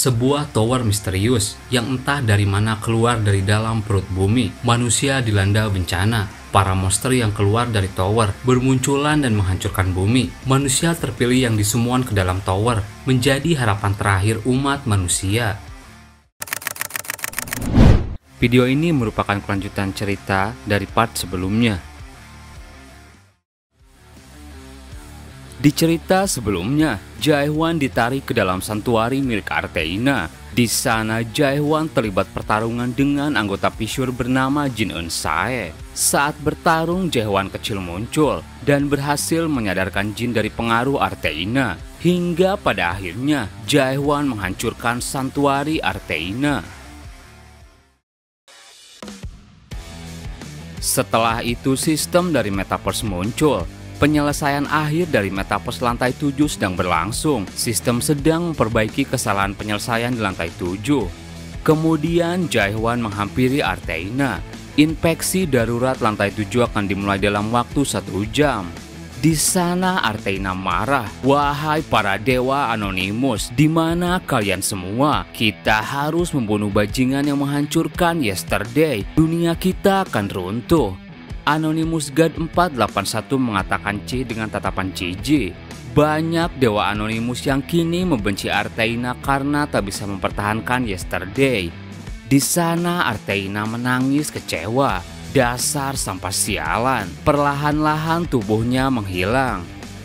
Sebuah tower misterius yang entah dari mana keluar dari dalam perut bumi. Manusia dilanda bencana. Para monster yang keluar dari tower bermunculan dan menghancurkan bumi. Manusia terpilih yang disumuan ke dalam tower menjadi harapan terakhir umat manusia. Video ini merupakan kelanjutan cerita dari part sebelumnya. Di cerita sebelumnya, Jaehwan ditarik ke dalam santuari milik Arteina. Di sana, Jaehwan terlibat pertarungan dengan anggota Pishur bernama Jin Eun-sae. Saat bertarung, Jaehwan kecil muncul dan berhasil menyadarkan Jin dari pengaruh Arteina. Hingga pada akhirnya, Jaehwan menghancurkan santuari Arteina. Setelah itu, sistem dari Metaverse muncul. Penyelesaian akhir dari Metaverse lantai 7 sedang berlangsung. Sistem sedang memperbaiki kesalahan penyelesaian di lantai 7. Kemudian Jaehwan menghampiri Arteina. Infeksi darurat lantai 7 akan dimulai dalam waktu 1 jam. Di sana Arteina marah. "Wahai para dewa Anonymous, di mana kalian semua? Kita harus membunuh bajingan yang menghancurkan Yesterday. Dunia kita akan runtuh." Anonymous God 481 mengatakan C dengan tatapan jijik. Banyak dewa Anonymous yang kini membenci Arteina karena tak bisa mempertahankan Yesterday. Di sana Arteina menangis kecewa. "Dasar sampah sialan." Perlahan-lahan tubuhnya menghilang.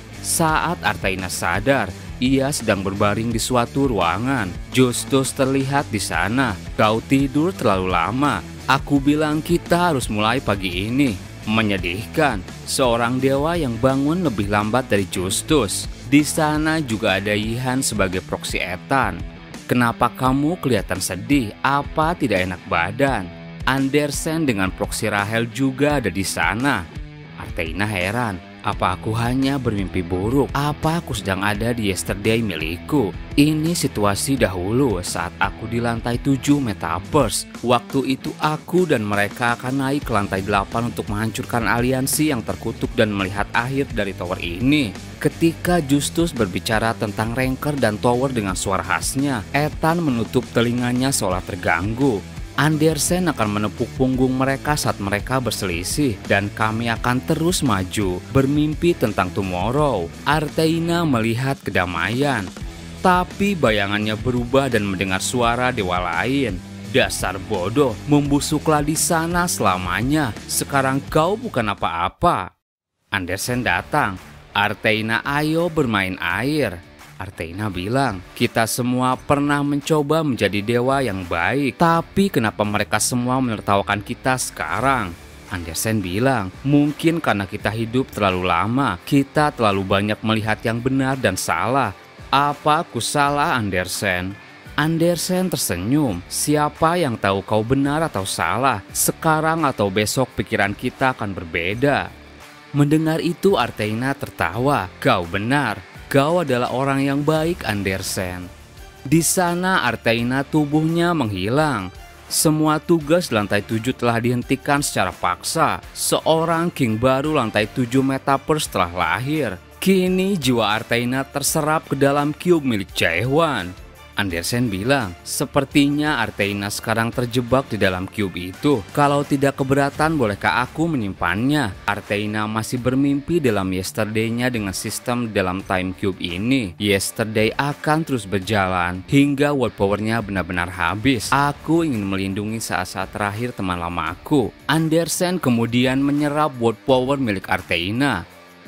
Saat Arteina sadar, ia sedang berbaring di suatu ruangan. Justus terlihat di sana. "Kau tidur terlalu lama. Aku bilang kita harus mulai pagi ini." Menyedihkan, seorang dewa yang bangun lebih lambat dari Justus. Di sana juga ada Yihan sebagai proksi Ethan. "Kenapa kamu kelihatan sedih? Apa tidak enak badan?" Andersen dengan proksi Rahel juga ada di sana. Arteina heran. "Apa aku hanya bermimpi buruk? Apa aku sedang ada di Yesterday milikku? Ini situasi dahulu saat aku di lantai 7 Metaverse. Waktu itu aku dan mereka akan naik ke lantai 8 untuk menghancurkan aliansi yang terkutuk dan melihat akhir dari tower ini." Ketika Justus berbicara tentang Ranker dan tower dengan suara khasnya, Ethan menutup telinganya seolah terganggu. Andersen akan menepuk punggung mereka saat mereka berselisih, dan kami akan terus maju, bermimpi tentang tomorrow. Arteina melihat kedamaian, tapi bayangannya berubah dan mendengar suara dewa lain. "Dasar bodoh, membusuklah di sana selamanya. Sekarang kau bukan apa-apa." Andersen datang. "Arteina, ayo bermain air." Arteina bilang, "Kita semua pernah mencoba menjadi dewa yang baik, tapi kenapa mereka semua menertawakan kita sekarang?" Andersen bilang, "Mungkin karena kita hidup terlalu lama, kita terlalu banyak melihat yang benar dan salah." "Apa aku salah, Andersen?" Andersen tersenyum. "Siapa yang tahu kau benar atau salah? Sekarang atau besok pikiran kita akan berbeda." Mendengar itu Arteina tertawa. "Kau benar. Kau adalah orang yang baik, Andersen." Di sana Arteina tubuhnya menghilang. Semua tugas lantai 7 telah dihentikan secara paksa. Seorang king baru lantai 7 Metaverse telah lahir. Kini jiwa Arteina terserap ke dalam cube milik Jaehwan. Andersen bilang, "Sepertinya Arteina sekarang terjebak di dalam cube itu. Kalau tidak keberatan, bolehkah aku menyimpannya?" Arteina masih bermimpi dalam Yesterday-nya dengan sistem dalam time cube ini. Yesterday akan terus berjalan hingga world power-nya benar-benar habis. "Aku ingin melindungi saat-saat terakhir teman lama aku." Andersen kemudian menyerap world power milik Arteina.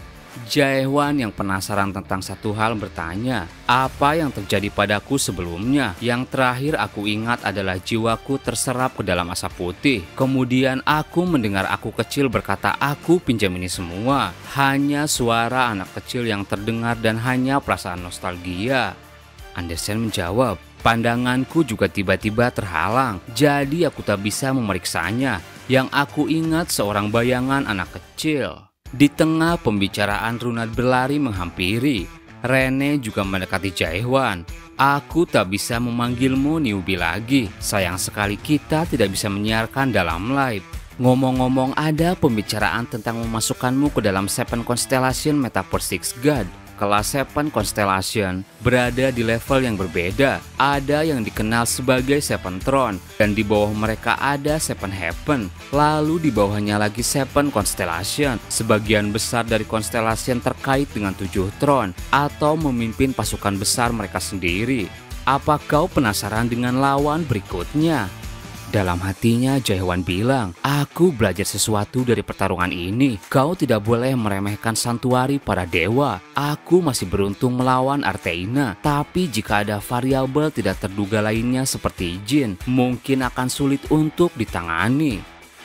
Jaehwan yang penasaran tentang satu hal bertanya, "Apa yang terjadi padaku sebelumnya? Yang terakhir aku ingat adalah jiwaku terserap ke dalam asap putih. Kemudian aku mendengar aku kecil berkata, 'Aku pinjam ini semua.' Hanya suara anak kecil yang terdengar dan hanya perasaan nostalgia." Andersen menjawab, "Pandanganku juga tiba-tiba terhalang, jadi aku tak bisa memeriksanya. Yang aku ingat seorang bayangan anak kecil." Di tengah pembicaraan Runad berlari menghampiri. Rene juga mendekati Jaehwan. "Aku tak bisa memanggilmu newbie lagi. Sayang sekali kita tidak bisa menyiarkan dalam live. Ngomong-ngomong, ada pembicaraan tentang memasukkanmu ke dalam Seven Constellation Metaverse Six God. kelas Seven Constellation berada di level yang berbeda. Ada yang dikenal sebagai Seven Throne, dan di bawah mereka ada Seven Heaven. Lalu di bawahnya lagi Seven Constellation, sebagian besar dari Constellation terkait dengan 7 throne atau memimpin pasukan besar mereka sendiri. Apa kau penasaran dengan lawan berikutnya? Dalam hatinya Jaehwan bilang, aku belajar sesuatu dari pertarungan ini. Kau tidak boleh meremehkan santuari para dewa. Aku masih beruntung melawan Arteina. Tapi jika ada variabel tidak terduga lainnya seperti Jin, mungkin akan sulit untuk ditangani.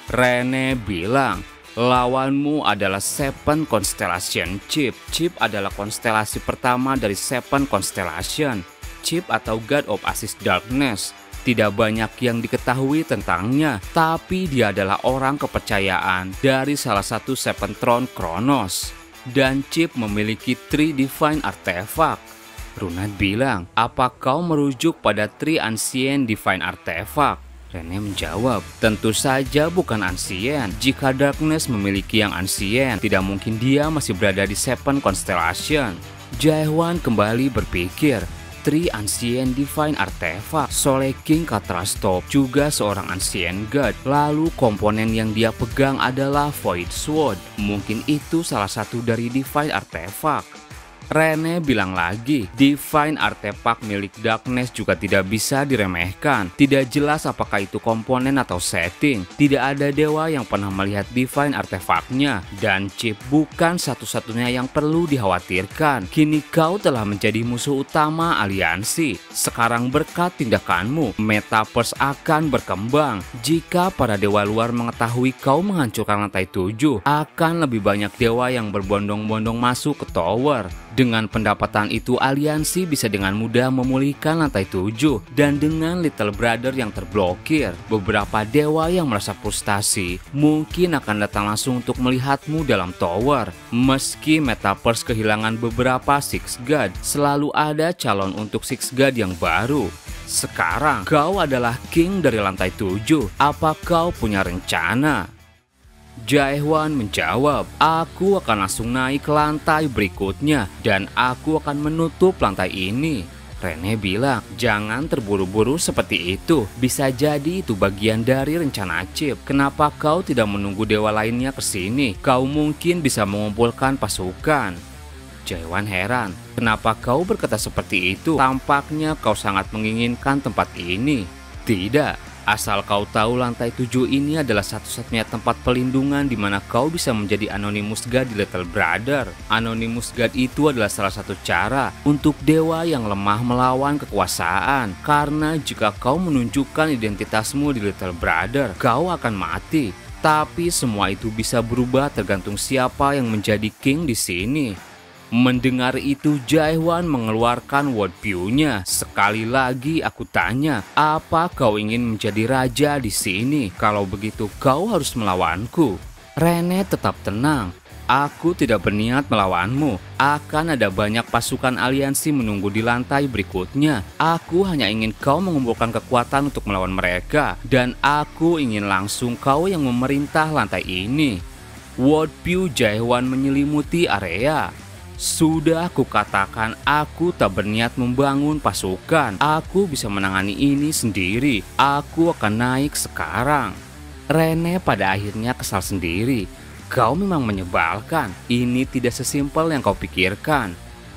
Rene bilang, lawanmu adalah Seven Constellation Chip. Chip adalah konstelasi pertama dari Seven Constellation. Chip atau God of Asis Darkness. Tidak banyak yang diketahui tentangnya, tapi dia adalah orang kepercayaan dari salah satu Seven Throne Kronos. Dan Chip memiliki 3 Divine Artifact. Runad bilang, apa kau merujuk pada 3 Ancient Divine Artifact? Rene menjawab, tentu saja bukan Ancient. Jika Darkness memiliki yang Ancient, tidak mungkin dia masih berada di Seven Constellation. Jaehwan kembali berpikir, 3 Ancient Divine Artifact. Soul King Katrastop juga seorang Ancient God. Lalu komponen yang dia pegang adalah Void Sword. Mungkin itu salah satu dari Divine Artifact. Rene bilang lagi, Divine Artifact milik Darkness juga tidak bisa diremehkan. Tidak jelas apakah itu komponen atau setting. Tidak ada dewa yang pernah melihat Divine Artifact-nya. Dan Chip bukan satu-satunya yang perlu dikhawatirkan. Kini kau telah menjadi musuh utama aliansi. Sekarang berkat tindakanmu, Metaverse akan berkembang. Jika para dewa luar mengetahui kau menghancurkan lantai 7, akan lebih banyak dewa yang berbondong-bondong masuk ke tower. Dengan pendapatan itu, aliansi bisa dengan mudah memulihkan lantai 7. Dan dengan Little Brother yang terblokir, beberapa dewa yang merasa frustasi mungkin akan datang langsung untuk melihatmu dalam tower. Meski Metaverse kehilangan beberapa Six God, selalu ada calon untuk Six God yang baru. Sekarang kau adalah King dari lantai 7. Apa kau punya rencana? Jaehwan menjawab, aku akan langsung naik ke lantai berikutnya dan aku akan menutup lantai ini. Rene bilang, jangan terburu-buru seperti itu. Bisa jadi itu bagian dari rencana Chip. Kenapa kau tidak menunggu dewa lainnya ke sini? Kau mungkin bisa mengumpulkan pasukan. Jaehwan heran, kenapa kau berkata seperti itu? Tampaknya kau sangat menginginkan tempat ini. Tidak. Asal kau tahu, lantai 7 ini adalah satu-satunya tempat pelindungan di mana kau bisa menjadi Anonymous God di Little Brother. Anonymous God itu adalah salah satu cara untuk dewa yang lemah melawan kekuasaan. Karena jika kau menunjukkan identitasmu di Little Brother, kau akan mati. Tapi semua itu bisa berubah tergantung siapa yang menjadi king di sini. Mendengar itu, Jaehwan mengeluarkan worldview-nya. Sekali lagi aku tanya, apa kau ingin menjadi raja di sini? Kalau begitu kau harus melawanku. Rene tetap tenang. Aku tidak berniat melawanmu. Akan ada banyak pasukan aliansi menunggu di lantai berikutnya. Aku hanya ingin kau mengumpulkan kekuatan untuk melawan mereka. Dan aku ingin langsung kau yang memerintah lantai ini. Worldview Jaehwan menyelimuti area. Sudah aku katakan, aku tak berniat membangun pasukan. Aku bisa menangani ini sendiri. Aku akan naik sekarang. Rene pada akhirnya kesal sendiri. Kau memang menyebalkan. Ini tidak sesimpel yang kau pikirkan.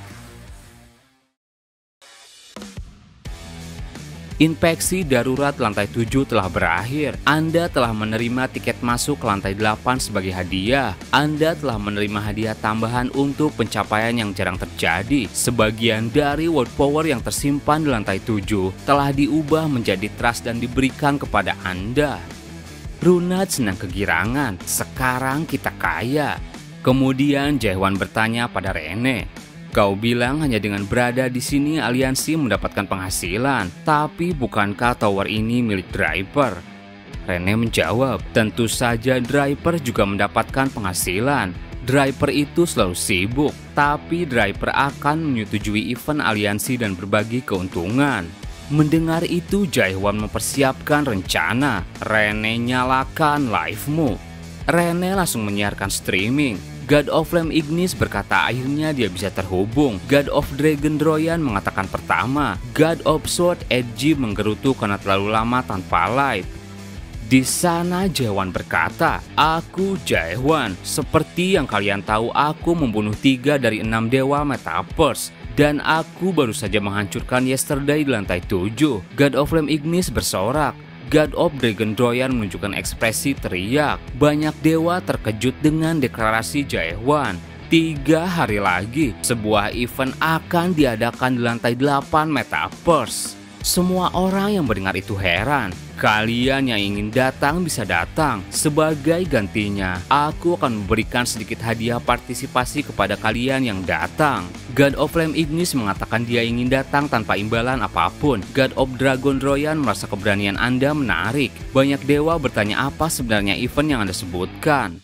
Inspeksi darurat lantai 7 telah berakhir. Anda telah menerima tiket masuk ke lantai 8 sebagai hadiah. Anda telah menerima hadiah tambahan untuk pencapaian yang jarang terjadi. Sebagian dari world power yang tersimpan di lantai 7 telah diubah menjadi trust dan diberikan kepada Anda. Runad senang kegirangan. Sekarang kita kaya. Kemudian Jaehwan bertanya pada Rene, kau bilang hanya dengan berada di sini aliansi mendapatkan penghasilan, tapi bukankah tower ini milik Draper? Rene menjawab, tentu saja Draper juga mendapatkan penghasilan. Draper itu selalu sibuk, tapi Draper akan menyetujui event aliansi dan berbagi keuntungan. Mendengar itu, Jaehwan mempersiapkan rencana. Rene, nyalakan live-mu. Rene langsung menyiarkan streaming. God of Flame Ignis berkata akhirnya dia bisa terhubung. God of Dragon Droyan mengatakan pertama. God of Sword Edgy menggerutu karena terlalu lama tanpa light. Di sana Jaehwan berkata, "Aku Jaehwan. Seperti yang kalian tahu, aku membunuh 3 dari 6 dewa Metaverse. Dan aku baru saja menghancurkan Yesterday di lantai 7. God of Flame Ignis bersorak. God of Dragon Droyan menunjukkan ekspresi teriak. Banyak dewa terkejut dengan deklarasi Jaehwan. 3 hari lagi, sebuah event akan diadakan di lantai 8 Metaverse. Semua orang yang mendengar itu heran. Kalian yang ingin datang bisa datang. Sebagai gantinya, aku akan memberikan sedikit hadiah partisipasi kepada kalian yang datang. God of Flame Ignis mengatakan dia ingin datang tanpa imbalan apapun. God of Dragon Droyan merasa keberanian Anda menarik. Banyak dewa bertanya apa sebenarnya event yang Anda sebutkan.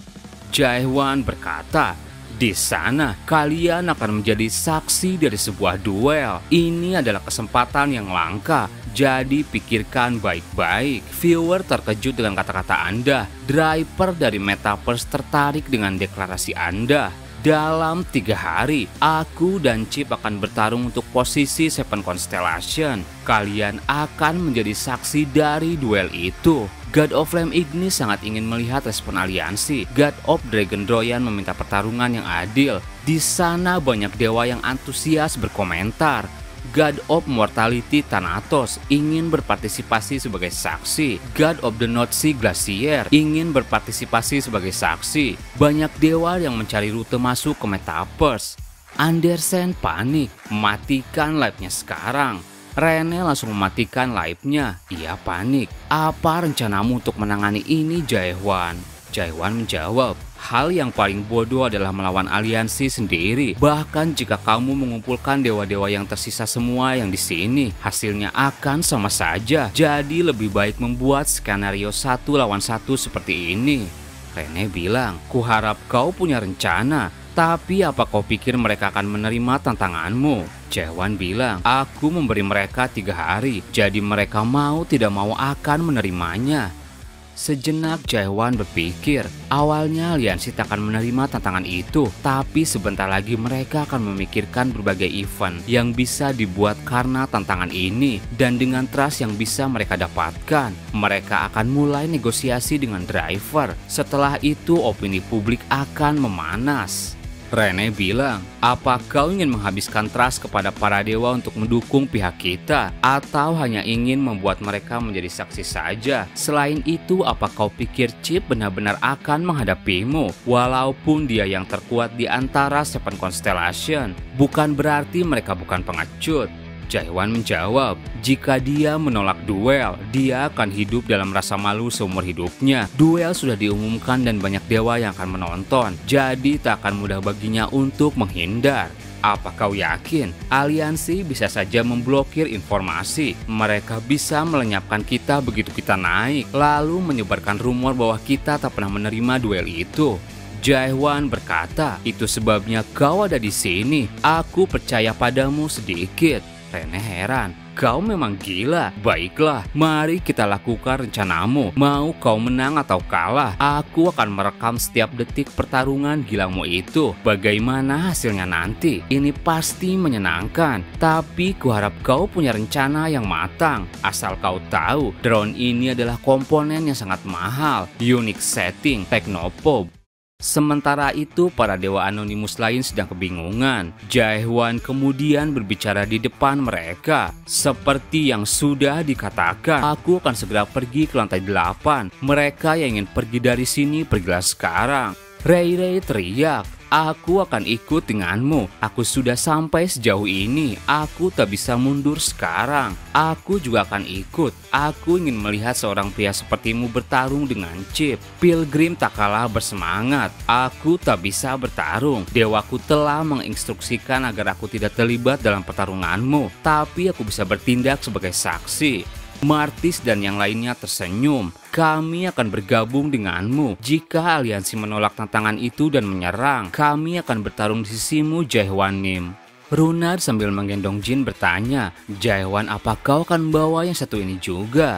Jaehwan berkata, "Di sana, kalian akan menjadi saksi dari sebuah duel. Ini adalah kesempatan yang langka, jadi pikirkan baik-baik." Viewer terkejut dengan kata-kata Anda. Driver dari Metaverse tertarik dengan deklarasi Anda. Dalam 3 hari, aku dan Chip akan bertarung untuk posisi Seven Constellation. Kalian akan menjadi saksi dari duel itu. God of Flame Ignis sangat ingin melihat respon aliansi. God of Dragon Droyan meminta pertarungan yang adil. Di sana banyak dewa yang antusias berkomentar. God of Mortality Thanatos ingin berpartisipasi sebagai saksi. God of the North Sea Glacier ingin berpartisipasi sebagai saksi. Banyak dewa yang mencari rute masuk ke Metaverse. Andersen panik, matikan live-nya sekarang. Rene langsung mematikan live-nya. Ia panik. Apa rencanamu untuk menangani ini, Jaehwan? Jaehwan menjawab, "Hal yang paling bodoh adalah melawan aliansi sendiri. Bahkan jika kamu mengumpulkan dewa-dewa yang tersisa semua yang di sini, hasilnya akan sama saja. Jadi lebih baik membuat skenario 1 lawan 1 seperti ini." Rene bilang, "Kuharap kau punya rencana. Tapi apa kau pikir mereka akan menerima tantanganmu?" Jaehwan bilang, "Aku memberi mereka 3 hari. Jadi mereka mau tidak mau akan menerimanya." Sejenak Jaehwan berpikir, awalnya aliansi tak akan menerima tantangan itu, tapi sebentar lagi mereka akan memikirkan berbagai event yang bisa dibuat karena tantangan ini, dan dengan trust yang bisa mereka dapatkan, mereka akan mulai negosiasi dengan driver. Setelah itu opini publik akan memanas. Rene bilang, "Apa kau ingin menghabiskan trust kepada para dewa untuk mendukung pihak kita? Atau hanya ingin membuat mereka menjadi saksi saja? Selain itu, apa kau pikir Chip benar-benar akan menghadapimu? Walaupun dia yang terkuat di antara Seven Constellation, bukan berarti mereka bukan pengecut." Jaehwan menjawab, "Jika dia menolak duel, dia akan hidup dalam rasa malu seumur hidupnya. Duel sudah diumumkan dan banyak dewa yang akan menonton, jadi tak akan mudah baginya untuk menghindar." Apa kau yakin aliansi bisa saja memblokir informasi? Mereka bisa melenyapkan kita begitu kita naik, lalu menyebarkan rumor bahwa kita tak pernah menerima duel itu. Jaehwan berkata, "Itu sebabnya kau ada di sini. Aku percaya padamu sedikit." Rene heran, "Kau memang gila. Baiklah, mari kita lakukan rencanamu. Mau kau menang atau kalah, aku akan merekam setiap detik pertarungan gilamu itu. Bagaimana hasilnya nanti? Ini pasti menyenangkan. Tapi kuharap kau punya rencana yang matang. Asal kau tahu, drone ini adalah komponen yang sangat mahal. Unique setting, Technopop." Sementara itu, para dewa anonimus lain sedang kebingungan. Jaehwan kemudian berbicara di depan mereka. "Seperti yang sudah dikatakan, aku akan segera pergi ke lantai 8. Mereka yang ingin pergi dari sini, pergilah sekarang." Ray teriak, "Aku akan ikut denganmu. Aku sudah sampai sejauh ini. Aku tak bisa mundur sekarang. Aku juga akan ikut. Aku ingin melihat seorang pria sepertimu bertarung dengan Chip." Pilgrim tak kalah bersemangat. "Aku tak bisa bertarung. Dewaku telah menginstruksikan agar aku tidak terlibat dalam pertarunganmu. Tapi aku bisa bertindak sebagai saksi." Martis dan yang lainnya tersenyum. "Kami akan bergabung denganmu. Jika aliansi menolak tantangan itu dan menyerang, kami akan bertarung di sisimu, Jaehwan Nim." Runard sambil menggendong Jin bertanya, "Jaehwan, apa kau akan membawa yang satu ini juga?"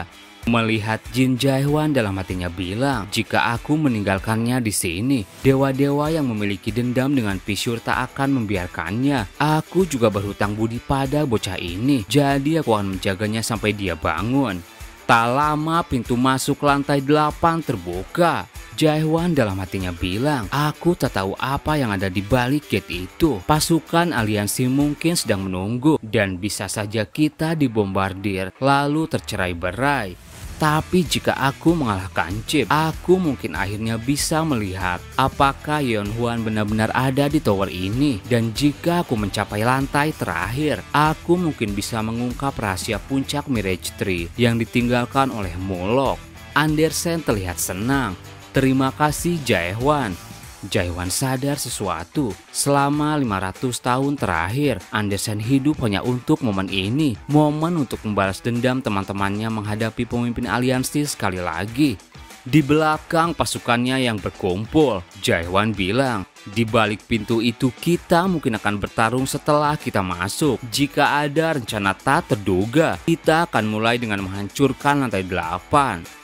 Melihat Jin Jae-hwan, dalam hatinya bilang, jika aku meninggalkannya di sini, dewa-dewa yang memiliki dendam dengan Pishur tak akan membiarkannya. Aku juga berhutang budi pada bocah ini, jadi aku akan menjaganya sampai dia bangun. Tak lama pintu masuk lantai 8 terbuka. Jae-hwan dalam hatinya bilang, aku tak tahu apa yang ada di balik gate itu. Pasukan aliansi mungkin sedang menunggu dan bisa saja kita dibombardir lalu tercerai-berai. Tapi jika aku mengalahkan Chip, aku mungkin akhirnya bisa melihat apakah Yeonhwan benar-benar ada di tower ini. Dan jika aku mencapai lantai terakhir, aku mungkin bisa mengungkap rahasia puncak Mirage Tree yang ditinggalkan oleh Mulok. Andersen terlihat senang. Terima kasih Jae-hwan. Jae-hwan sadar sesuatu. Selama 500 tahun terakhir, Andersen hidup hanya untuk momen ini. Momen untuk membalas dendam teman-temannya menghadapi pemimpin aliansi sekali lagi. Di belakang pasukannya yang berkumpul, Jae-hwan bilang, di balik pintu itu kita mungkin akan bertarung setelah kita masuk. Jika ada rencana tak terduga, kita akan mulai dengan menghancurkan lantai 8.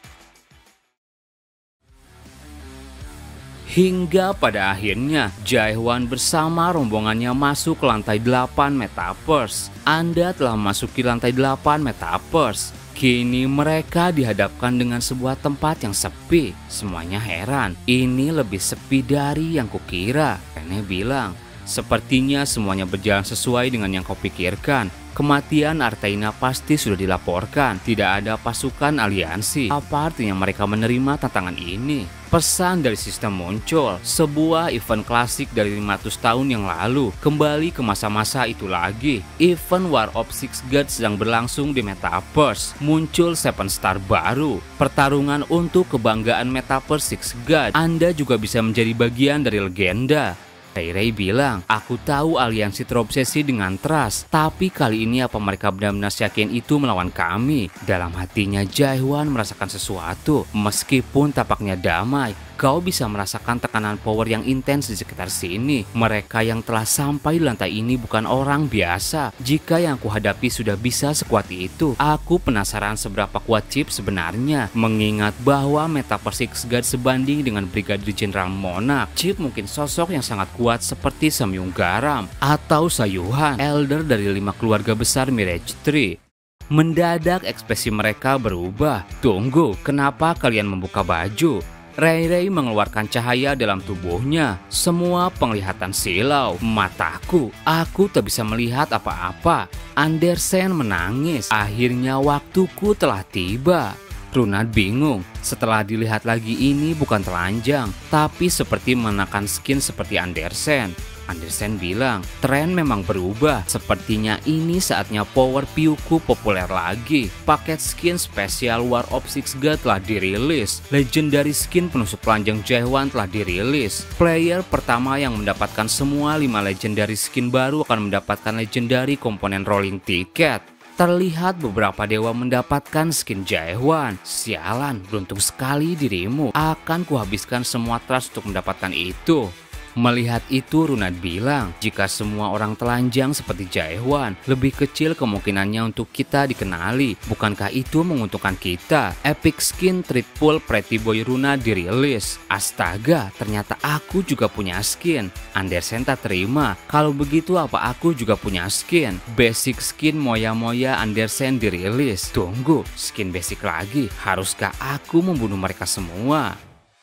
Hingga pada akhirnya, Jae-hwan bersama rombongannya masuk ke lantai 8 Metaverse. Anda telah memasuki lantai 8 Metaverse. Kini mereka dihadapkan dengan sebuah tempat yang sepi. Semuanya heran, ini lebih sepi dari yang kukira. Rene bilang, sepertinya semuanya berjalan sesuai dengan yang kau pikirkan. Kematian Artaina pasti sudah dilaporkan. Tidak ada pasukan aliansi. Apa artinya mereka menerima tantangan ini? Pesan dari sistem muncul. Sebuah event klasik dari 500 tahun yang lalu. Kembali ke masa-masa itu lagi. Event War of Six Gods sedang berlangsung di Metaverse. Muncul 7 Star baru. Pertarungan untuk kebanggaan Metaverse Six Gods. Anda juga bisa menjadi bagian dari legenda. Ray bilang, aku tahu aliansi terobsesi dengan trust, tapi kali ini apa mereka benar-benar yakin itu melawan kami? Dalam hatinya Jae-hwan merasakan sesuatu, meskipun tapaknya damai. Kau bisa merasakan tekanan power yang intens di sekitar sini. Mereka yang telah sampai di lantai ini bukan orang biasa. Jika yang kuhadapi sudah bisa sekuat itu, aku penasaran seberapa kuat Chip sebenarnya. Mengingat bahwa Metaverse Six Gods sebanding dengan Brigadir Jenderal Monarch, Chip mungkin sosok yang sangat kuat seperti Samyung Garam atau Sayuhan, elder dari 5 keluarga besar Mirage Tree. Mendadak ekspresi mereka berubah. Tunggu, kenapa kalian membuka baju? Ray mengeluarkan cahaya dalam tubuhnya. Semua penglihatan silau. Mataku, aku tak bisa melihat apa-apa. Andersen menangis. Akhirnya waktuku telah tiba. Runad bingung. Setelah dilihat lagi, ini bukan telanjang, tapi seperti mengenakan skin seperti Andersen. Andersen bilang, tren memang berubah. Sepertinya ini saatnya power Pyuku populer lagi. Paket skin spesial War of Six Gods telah dirilis. Legendary skin penusuk telanjang Jae-hwan telah dirilis. Player pertama yang mendapatkan semua 5 legendary skin baru akan mendapatkan legendary komponen rolling ticket. Terlihat beberapa dewa mendapatkan skin Jae-hwan. Sialan, beruntung sekali dirimu. Akan kuhabiskan semua trust untuk mendapatkan itu. Melihat itu, Runad bilang, jika semua orang telanjang seperti Jae-hwan, lebih kecil kemungkinannya untuk kita dikenali. Bukankah itu menguntungkan kita? Epic skin triple Pretty Boy Runad dirilis. Astaga, ternyata aku juga punya skin. Andersen tak terima. Kalau begitu apa aku juga punya skin? Basic skin Moya-Moya Andersen dirilis. Tunggu, skin basic lagi. Haruskah aku membunuh mereka semua?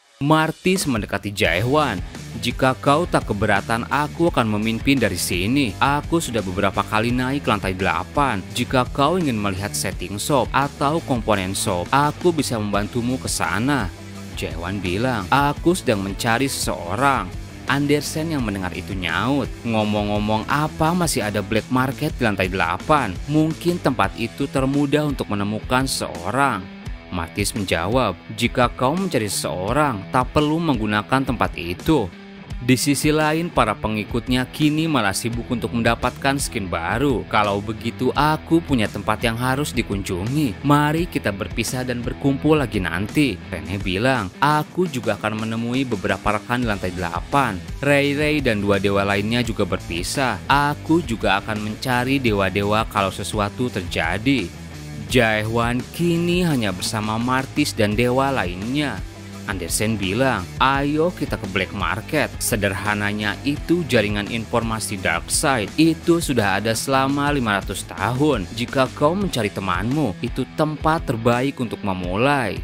Martis mendekati Jae-hwan. Jika kau tak keberatan, aku akan memimpin dari sini. Aku sudah beberapa kali naik ke lantai 8. Jika kau ingin melihat setting shop atau komponen shop, aku bisa membantumu ke sana. Jae-hwan bilang, aku sedang mencari seseorang. Andersen yang mendengar itu nyaut. Ngomong-ngomong, apa masih ada black market di lantai 8? Mungkin tempat itu termudah untuk menemukan seseorang. Martis menjawab, jika kau mencari seseorang, tak perlu menggunakan tempat itu. Di sisi lain, para pengikutnya kini malah sibuk untuk mendapatkan skin baru. Kalau begitu, aku punya tempat yang harus dikunjungi. Mari kita berpisah dan berkumpul lagi nanti. Rene bilang, aku juga akan menemui beberapa rekan di lantai 8. Ray dan 2 dewa lainnya juga berpisah. Aku juga akan mencari dewa-dewa kalau sesuatu terjadi. Jaehwan kini hanya bersama Martis dan dewa lainnya. Andersen bilang, ayo kita ke black market. Sederhananya itu jaringan informasi dark side. Itu sudah ada selama 500 tahun. Jika kau mencari temanmu, itu tempat terbaik untuk memulai.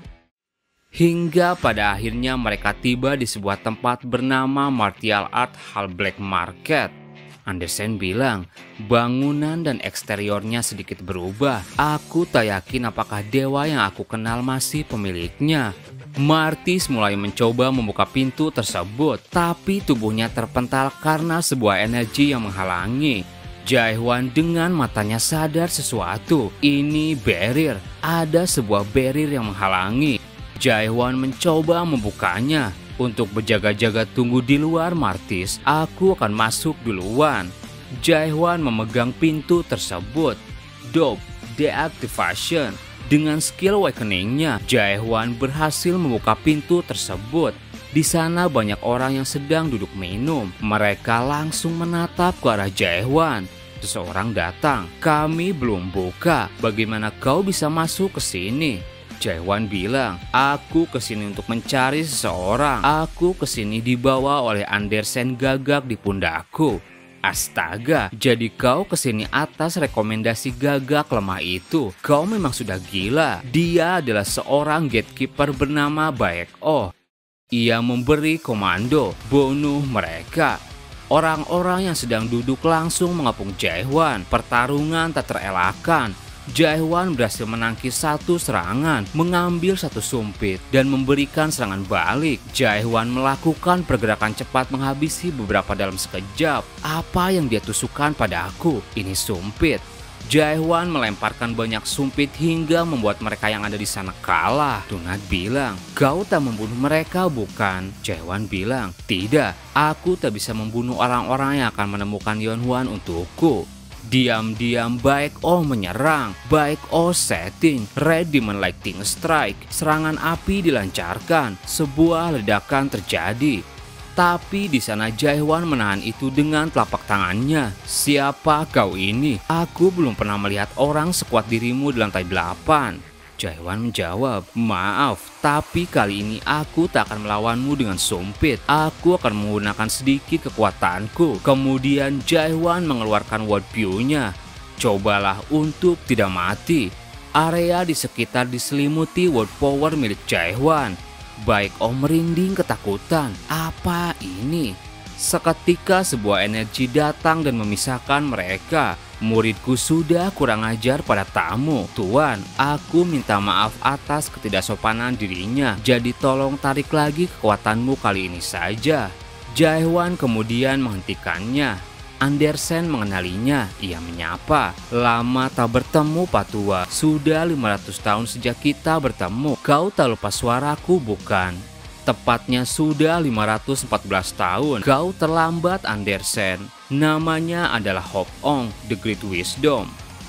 Hingga pada akhirnya mereka tiba di sebuah tempat bernama Martial Art Hall Black Market. Andersen bilang, bangunan dan eksteriornya sedikit berubah. Aku tak yakin apakah dewa yang aku kenal masih pemiliknya. Martis mulai mencoba membuka pintu tersebut, tapi tubuhnya terpental karena sebuah energi yang menghalangi. Jaehwan dengan matanya sadar sesuatu. Ini barrier. Ada sebuah barrier yang menghalangi. Jaehwan mencoba membukanya. Untuk berjaga-jaga tunggu di luar Martis, aku akan masuk duluan. Jaehwan memegang pintu tersebut. Dope Deactivation. Dengan skill awakeningnya, Jaehwan berhasil membuka pintu tersebut. Di sana banyak orang yang sedang duduk minum. Mereka langsung menatap ke arah Jaehwan. Seseorang datang. Kami belum buka. Bagaimana kau bisa masuk ke sini? Jaehwan bilang, aku kesini untuk mencari seseorang. Aku kesini dibawa oleh Andersen gagak di pundakku. Astaga, jadi kau kesini atas rekomendasi gagak lemah itu. Kau memang sudah gila. Dia adalah seorang gatekeeper bernama Baek-oh. Ia memberi komando, bunuh mereka. Orang-orang yang sedang duduk langsung mengepung Jaehwan. Pertarungan tak terelakkan. Jaehwan berhasil menangkis satu serangan, mengambil satu sumpit, dan memberikan serangan balik. Jaehwan melakukan pergerakan cepat menghabisi beberapa dalam sekejap. Apa yang dia tusukkan pada aku? Ini sumpit. Jaehwan melemparkan banyak sumpit hingga membuat mereka yang ada di sana kalah. Dunat bilang, kau tak membunuh mereka bukan? Jaehwan bilang, tidak, aku tak bisa membunuh orang-orang yang akan menemukan Yonhwan untukku. Diam-diam Baek-oh menyerang. Baek-oh setting Red Demon Lightning Strike. Serangan api dilancarkan. Sebuah ledakan terjadi. Tapi di sana Jaehwan menahan itu dengan telapak tangannya. Siapa kau ini? Aku belum pernah melihat orang sekuat dirimu di lantai 8. Jaehwan menjawab, maaf, tapi kali ini aku tak akan melawanmu dengan sumpit. Aku akan menggunakan sedikit kekuatanku. Kemudian Jaehwan mengeluarkan World View-nya. Cobalah untuk tidak mati. Area di sekitar diselimuti World Power milik Jaehwan. Baek-oh merinding ketakutan. Apa ini? Seketika sebuah energi datang dan memisahkan mereka. Muridku sudah kurang ajar pada tamu. Tuan, aku minta maaf atas ketidaksopanan dirinya. Jadi tolong tarik lagi kekuatanmu kali ini saja. Jaehwan kemudian menghentikannya. Andersen mengenalinya. Ia menyapa. Lama tak bertemu Pak Tua. Sudah 500 tahun sejak kita bertemu. Kau tak lupa suaraku bukan? Tepatnya sudah 514 tahun. Kau terlambat Andersen. Namanya adalah Hop-ong, The Great Wisdom.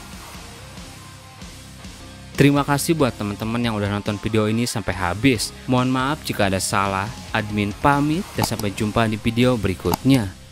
Terima kasih buat teman-teman yang udah nonton video ini sampai habis. Mohon maaf jika ada salah. Admin pamit dan sampai jumpa di video berikutnya.